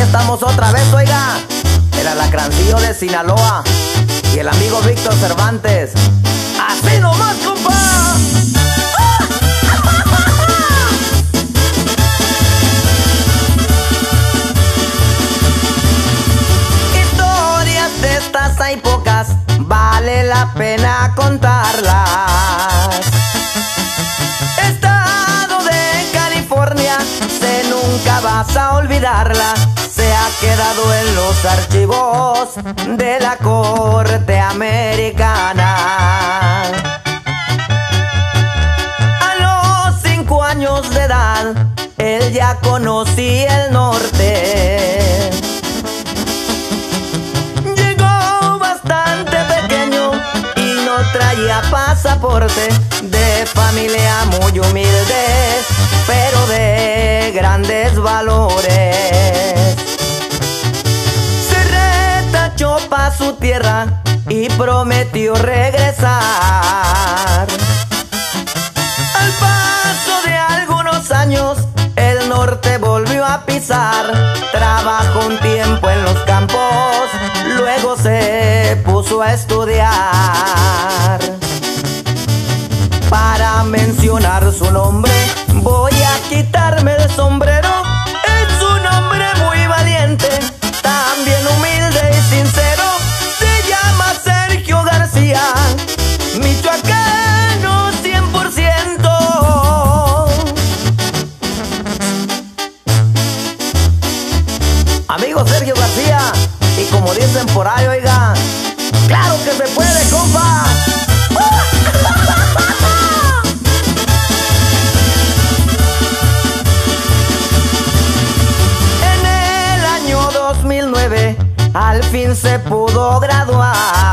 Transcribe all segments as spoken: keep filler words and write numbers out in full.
estamos otra vez, oiga. El alacrancillo de Sinaloa y el amigo Víctor Cervantes. ¡Así nomás, compa! Historias de estas hay pocas, vale la pena contarlas. Estado de California, sé nunca vas a olvidarla. Se ha quedado en los archivos de la corte americana. A los cinco años de edad, él ya conocía el norte. Llegó bastante pequeño y no traía pasaporte. De familia muy humilde, pero de grandes valores. Pa' su tierra y prometió regresar. Al paso de algunos años, el norte volvió a pisar. Trabajó un tiempo en los campos, luego se puso a estudiar. Para mencionar su nombre, voy a quitarme el sombrero. Es un hombre muy valiente, también humilde y sincero. Se llama Sergio García, michoacano cien por ciento. Amigo Sergio García, y como dicen por ahí, oiga, ¡claro que se puede, compa! dos mil nueve al fin se pudo graduar.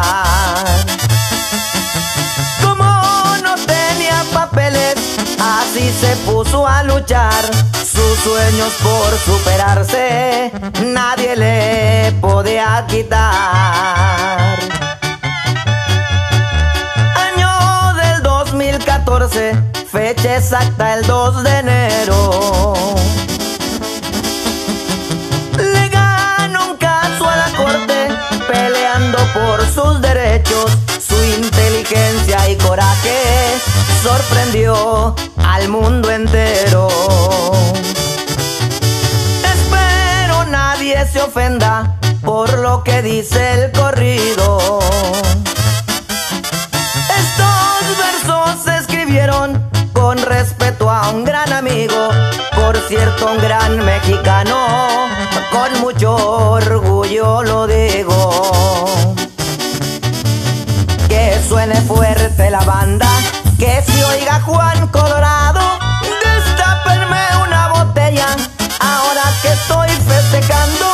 Como no tenía papeles, así se puso a luchar. Sus sueños por superarse nadie le podía quitar. Año del dos mil catorce, fecha exacta el dos de enero. Peleando por sus derechos, su inteligencia y coraje sorprendió al mundo entero. Espero nadie se ofenda por lo que dice el corrido. Estos versos se escribieron con respeto a un gran amigo, por cierto un gran mexicano, con mucho orgullo lo digo. Que suene fuerte la banda, que se oiga Juan Colorado. Destápenme una botella, ahora que estoy festejando